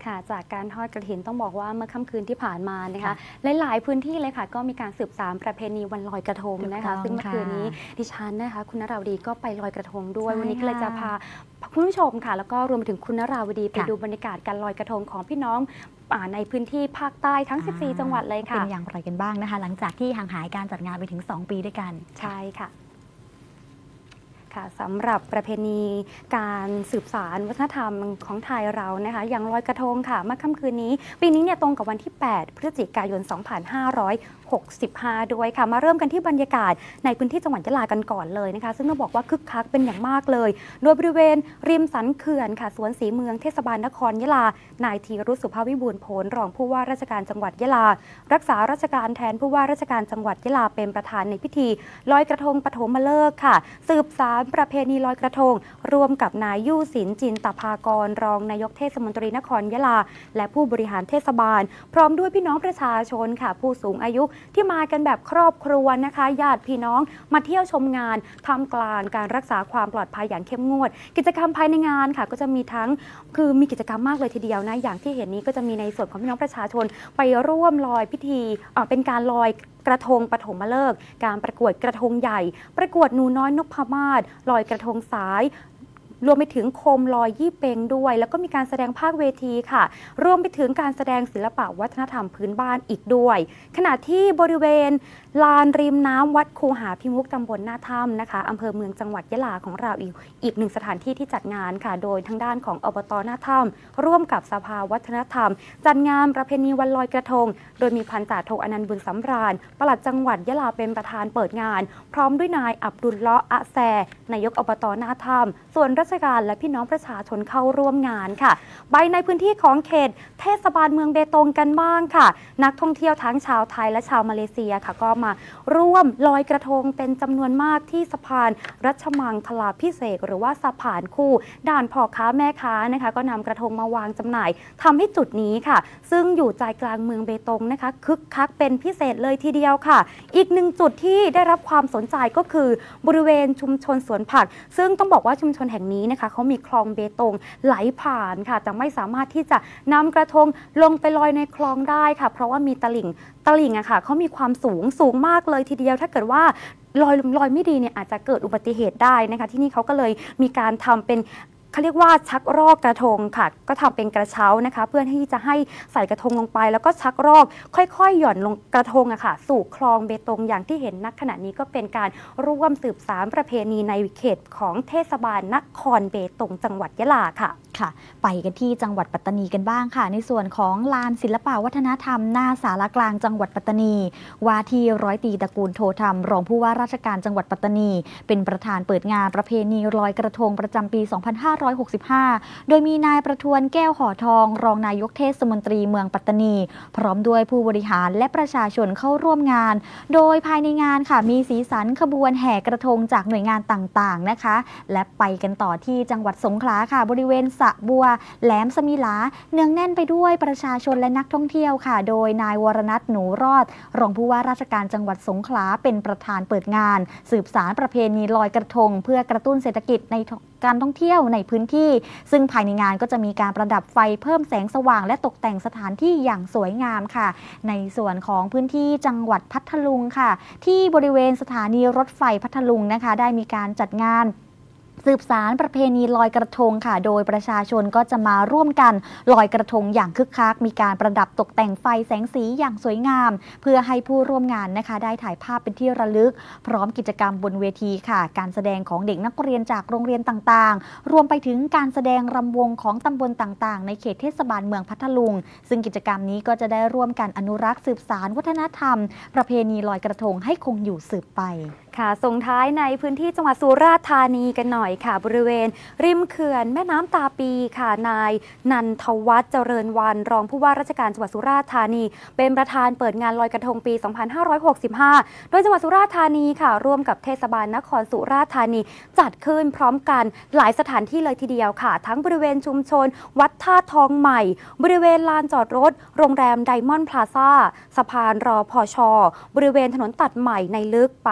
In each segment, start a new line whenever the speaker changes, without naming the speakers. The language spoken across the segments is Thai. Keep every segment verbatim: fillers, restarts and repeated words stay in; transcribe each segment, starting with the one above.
ค่ะจากการทอดกฐินต้องบอกว่าเมื่อค่ำคืนที่ผ่านมานะคะหลายๆพื้นที่เลยค่ะก็มีการสืบสานประเพณีวันลอยกระทงนะคะซึ่งเมื่อคืนนี้ดิฉันนะคะคุณนราวดีก็ไปลอยกระทงด้วยวันนี้ก็เลยจะพาคุณผู้ชมค่ะแล้วก็รวมไปถึงคุณนราวดีไปดูบรรยากาศการลอยกระทงของพี่น้องในพื้นที่ภาคใต้ทั้งสิบสี่จังหวัดเลยค่ะ
เป็นอย่างไรกันบ้างนะคะหลังจากที่ห่างหายการจัดงานไปถึงสองปีด้วยกัน
ใช่ค่ะค่ะสำหรับประเพณีการสืบสานวัฒนธรรมของไทยเรานะคะอย่างลอยกระทงค่ะเมื่อค่ำคืนนี้ปีนี้เนี่ยตรงกับวันที่แปดพฤศจิกายนสองพันห้าร้อยหกสิบห้าด้วยค่ะมาเริ่มกันที่บรรยากาศในพื้นที่จังหวัดยะลากันก่อนเลยนะคะซึ่งต้องบอกว่าคึกคักเป็นอย่างมากเลยโดยบริเวณริมสันเขื่อนค่ะสวนศรีเมืองเทศบาลนครยะลานายธีรุษ สุภาวิบูลย์ผลรองผู้ว่าราชการจังหวัดยะลารักษาราชการแทนผู้ว่าราชการจังหวัดยะลาเป็นประธานในพิธีลอยกระทงปฐมฤกษ์ค่ะสืบสานประเพณีลอยกระทงรวมกับนายยู่สินจินตภากรรองนายกเทศมนตรีนครยะลาและผู้บริหารเทศบาลพร้อมด้วยพี่น้องประชาชนค่ะผู้สูงอายุที่มากันแบบครอบครัวนะคะญาติพี่น้องมาเที่ยวชมงานท่ามกลางการรักษาความปลอดภัยอย่างเข้มงวดกิจกรรมภายในงานค่ะก็จะมีทั้งคือมีกิจกรรมมากเลยทีเดียวนะอย่างที่เห็นนี้ก็จะมีในส่วนของพี่น้องประชาชนไปร่วมลอยพิธีเป็นการลอยกระทงปฐมฤกษ์การประกวดกระทงใหญ่ประกวดหนูน้อยนพมาศลอยกระทงสายรวมไปถึงโคมลอยยี่เปงด้วยแล้วก็มีการแสดงภาคเวทีค่ะรวมไปถึงการแสดงศิลปะวัฒนธรรมพื้นบ้านอีกด้วยขณะที่บริเวณลานริมน้ำวัดคูหาพิมุกตำบลหน้าถ้ำนะคะอำเภอเมืองจังหวัดยะลาของเราอีกอีกหนึ่งสถานที่ที่จัดงานค่ะโดยทางด้านของอบต.หน้าถ้ำร่วมกับสภาวัฒนธรรมจัดงานประเพณีวันลอยกระทงโดยมีพันจ่าโทอนันต์บุญสำราญปลัดจังหวัดยะลาเป็นประธานเปิดงานพร้อมด้วยนายอับดุลเลาะห์อะแซนายกอบต.หน้าถ้ำส่วนราชการและพี่น้องประชาชนเข้าร่วมงานค่ะไปในพื้นที่ของเขตเทศบาลเมืองเบตงกันบ้างค่ะนักท่องเที่ยวทั้งชาวไทยและชาวมาเลเซียค่ะก็มาร่วมลอยกระทงเป็นจำนวนมากที่สะพานรัชมังคลาภิเษกหรือว่าสะพานคู่ด่านพ่อค้าแม่ค้านะคะก็นำกระทงมาวางจำหน่ายทำให้จุดนี้ค่ะซึ่งอยู่ใจกลางเมืองเบตงนะคะคึกคักเป็นพิเศษเลยทีเดียวค่ะอีกหนึ่งจุดที่ได้รับความสนใจก็คือบริเวณชุมชนสวนผักซึ่งต้องบอกว่าชุมชนแห่งนี้นะคะเขามีคลองเบตงไหลผ่านค่ะแต่ไม่สามารถที่จะนำกระทงลงไปลอยในคลองได้ค่ะเพราะว่ามีตลิ่งตลิ่งอะค่ะเขามีความสูงสูงมากเลยทีเดียวถ้าเกิดว่าลอยลอยไม่ดีเนี่ยอาจจะเกิดอุบัติเหตุได้นะคะที่นี่เขาก็เลยมีการทำเป็นเขาเรียกว่าชักรอกกระทงค่ะก็ทำเป็นกระเช้านะคะเพื่อที่จะให้ใส่กระทงลงไปแล้วก็ชักรอกค่อยๆหย่อนลงกระทงอะค่ะสู่คลองเบตงอย่างที่เห็นณขณะนี้ก็เป็นการร่วมสืบสานประเพณีในเขตของเทศบาลนครเบตงจังหวัดยะลาค่ะ
ค่ะไปกันที่จังหวัดปัตตานีกันบ้างค่ะในส่วนของลานศิลปวัฒนธรรมหน้าศาลากลางจังหวัดปัตตานีว่าที่ร้อยตรีตระกูลโทธรรมรองผู้ว่าราชการจังหวัดปัตตานีเป็นประธานเปิดงานประเพณีลอยกระทงประจำปี สองพันห้าร้อยหกสิบห้า โดยมีนายประทวนแก้วห่อทองรองนายกเทศมนตรีเมืองปัตตานีพร้อมด้วยผู้บริหารและประชาชนเข้าร่วมงานโดยภายในงานค่ะมีสีสันขบวนแห่กระทงจากหน่วยงานต่างๆนะคะและไปกันต่อที่จังหวัดสงขลาค่ะบริเวณสระบัวแหลมสมิลาเนืองแน่นไปด้วยประชาชนและนักท่องเที่ยวค่ะโดยนายวรณัฐหนูรอดรองผู้ว่าราชการจังหวัดสงขลาเป็นประธานเปิดงานสืบสานประเพณีลอยกระทงเพื่อกระตุ้นเศรษฐกิจในการท่องเที่ยวในพื้นที่ซึ่งภายในงานก็จะมีการประดับไฟเพิ่มแสงสว่างและตกแต่งสถานที่อย่างสวยงามค่ะในส่วนของพื้นที่จังหวัดพัทลุงค่ะที่บริเวณสถานีรถไฟพัทลุงนะคะได้มีการจัดงานสืบสารประเพณีลอยกระทงค่ะโดยประชาชนก็จะมาร่วมกันลอยกระทงอย่างคึกคักมีการประดับตกแต่งไฟแสงสีอย่างสวยงามเพื่อให้ผู้ร่วมงานนะคะได้ถ่ายภาพเป็นที่ระลึกพร้อมกิจกรรมบนเวทีค่ะการแสดงของเด็กนักเรียนจากโรงเรียนต่างๆรวมไปถึงการแสดงรำวงของตำบลต่างๆในเขตเทศบาลเมืองพัทลุงซึ่งกิจกรรมนี้ก็จะได้ร่วมกันอนุรักษ์สืบสานวัฒนธรรมประเพณีลอยกระทงให้คงอยู่สืบไป
ค่ะส่งท้ายในพื้นที่จังหวัดสุราษฎร์ธานีกันหน่อยค่ะบริเวณริมเขื่อนแม่น้ำตาปีค่ะนายนันทวัฒน์เจริญวันรองผู้ว่าราชการจังหวัดสุราษฎร์ธานีเป็นประธานเปิดงานลอยกระทงปี สองพันห้าร้อยหกสิบห้า โดยจังหวัดสุราษฎร์ธานีค่ะร่วมกับเทศบาลนครสุราษฎร์ธานีจัดขึ้นพร้อมกันหลายสถานที่เลยทีเดียวค่ะทั้งบริเวณชุมชนวัดท่าทองใหม่บริเวณลานจอดรถโรงแรมไดมอนด์พลาซ่าสะพานรอพชบริเวณถนนตัดใหม่ในลึกปากน้ำตา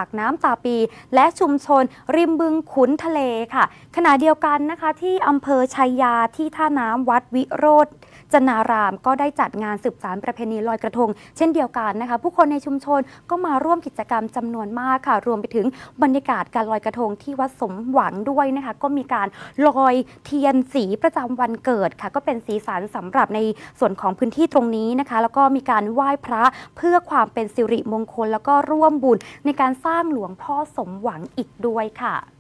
าปี และชุมชนริมบึงขุนทะเลค่ะขณะเดียวกันนะคะที่อำเภอชัยยาที่ท่าน้ำวัดวิโรจน์จนารามก็ได้จัดงานสืบสานประเพณีลอยกระทงเช่นเดียวกันนะคะผู้คนในชุมชนก็มาร่วมกิจกรรมจำนวนมากค่ะรวมไปถึงบรรยากาศการลอยกระทงที่วัดสมหวังด้วยนะคะก็มีการลอยเทียนสีประจำวันเกิดค่ะก็เป็นสีสันสำหรับในส่วนของพื้นที่ตรงนี้นะคะแล้วก็มีการไหว้พระเพื่อความเป็นสิริมงคลแล้วก็ร่วมบุญในการสร้างหลวงพ่อสมหวังอีกด้วยค่ะ